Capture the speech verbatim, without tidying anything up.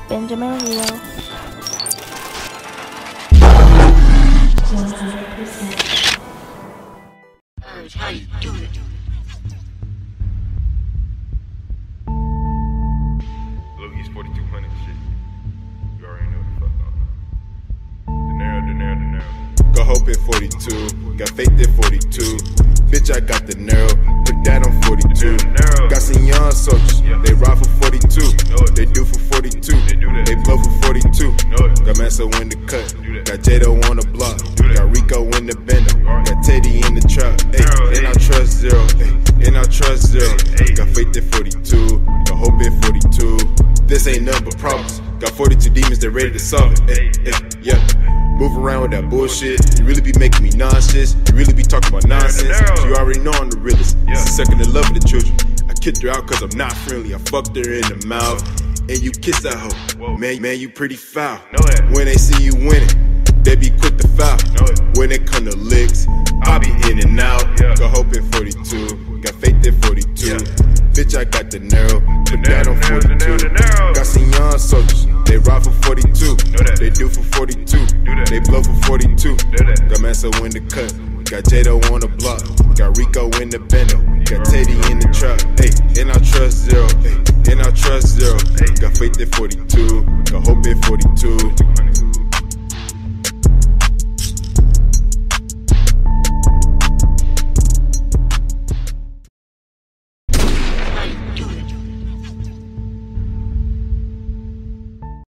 Benjamin Rio. one hundred percent. How you do it? Look, he's forty-two hundred shit. You already know the fuck on. Dinero, dinero, dinero. Go hope at forty-two. Got faith at forty-two. Bitch, I got the narrow. Put that on forty-two. Got some young soldiers. They ride for forty-two. They do for forty-two. They blow for forty-two. Got Manso in the cut. Got Jado on the block. Got Rico in the bender. Got Teddy in the trap. Ay, and I trust zero. Ay, and I trust zero. Got faith at forty-two. Got hope at forty-two. This ain't nothing but problems. Got forty-two demons that ready to solve it. Ay, ay, yeah. Move around with that bullshit. You really be making me nauseous. You really be talking about nonsense. You already know I'm the realest. It's the second in love with the children. I kicked her out cause I'm not friendly. I fucked her in the mouth. And you kiss that hoe. Man, man, you pretty foul. When they see you winning, they be quick to foul. When it come to licks, I be in and out. Go hope at forty-two. Got faith at forty-two. Bitch, I got the narrow. Put that on forty-two. Got some young soldiers. They ride for forty-two. They do for forty-two. They blow for forty-two. Got Manso in the cut. Got Jado on the block. Got Rico in the bender. Got Teddy in the trap. Hey, and I trust zero. Hey, and I trust zero. Got faith at forty-two. Got hope at forty-two.